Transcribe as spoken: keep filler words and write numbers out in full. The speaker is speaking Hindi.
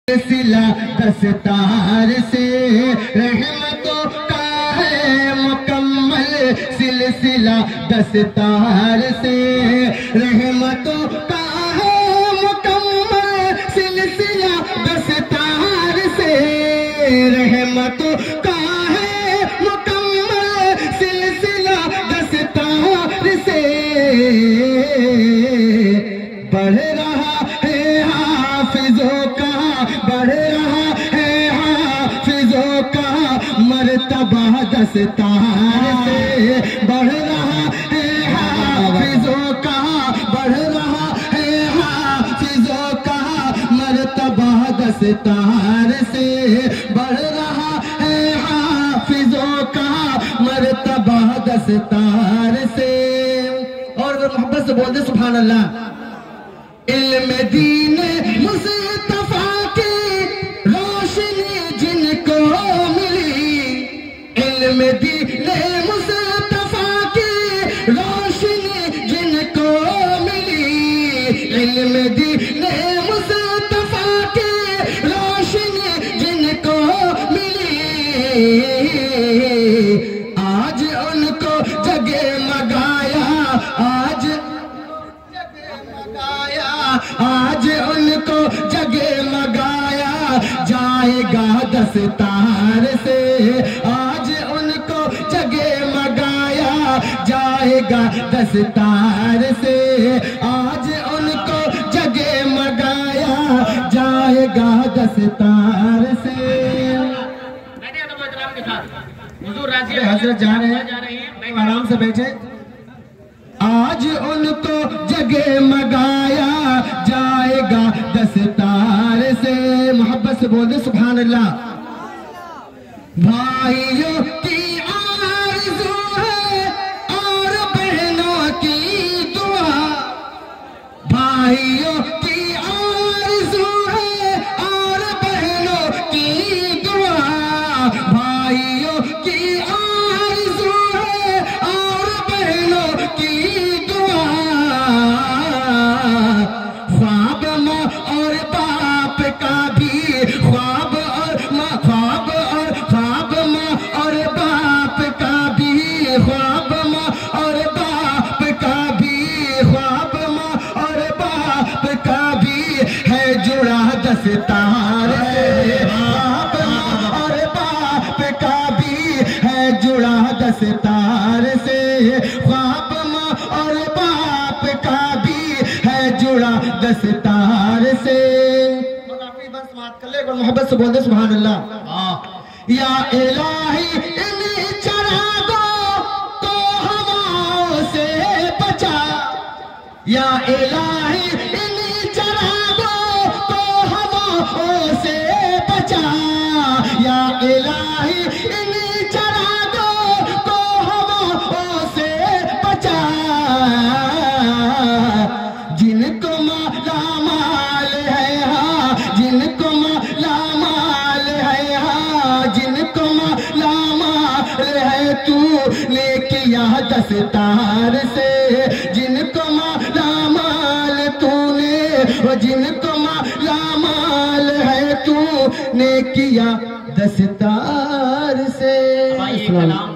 सिला दस्तार से रहमतों का है मुकम्मल सिलसिला दस्तार से रहमतों का है मुकम्मल सिलसिला दस्तार से रहमतों का है मुकम्मल सिलसिला दस्तार से बढ़ रहा है हाफिजों का बढ़ रहा है हाफिजों का मर्तबा दस्तार से बढ़ रहा है हाफिजों का बढ़ रहा है हाफिजों का मर्तबा दस्तार से बढ़ रहा है हाफिजों का मर्तबा दस्तार से। और अगर मोहब्बत से बोलते सुभान अल्लाह। इल्म दीन मुस्तफा की रोशनी जिनको मिली इल्म दीन मुस्तफा की रोशनी जिनको मिली इल्म दीन मुस्तफा की रोशनी जिनको मिली आज उनको जगे मगाया आज आज उनको जगे मगाया जाएगा दस्तार से आज उनको जगे मगाया जाएगा दस्तार से आज उनको जगे मगाया जाएगा दस्तार से। हजरत जा रहे हैं आराम से बैठे। आज उनको जगे मगाया जाएगा दस्तार से। मोहब्बत से बोल दे सुभान अल्लाह। भाइयों की आरज़ू है और बहनों की दुआ भाइयों की आरज़ू है और बहनों की दुआ भाइयों की आरज़ू है और बहनों की दुआ ख्वाब माँ और बाप का भी ख्वाब और माँ ख्वाब और ख्वाब माँ और बाप का भी ख्वाब माँ और बाप का भी ख्वाब माँ और बाप का भी है जुड़ा दस्तार से ख्वाब माँ और बाप का भी है जुड़ा दस्तार से ख्वाब माँ और बाप का भी है जुड़ा दस्तार से। बस बात कर ले मोहब्बत से बोल दे सुभान अल्लाह। या इलाही इन चरागों को हवाओं से बचा या इलाही इन चरागों को हवाओं से बचा या इलाही इन चरागों को हवाओं से बचा जिनको माला माल है हाँ जिनको माला माल है हाँ जिनको माला माल है तू ने किया दस्तार से जिनको माला माल तूने वो जिनको माला माल है तू ने किया दस्तार से।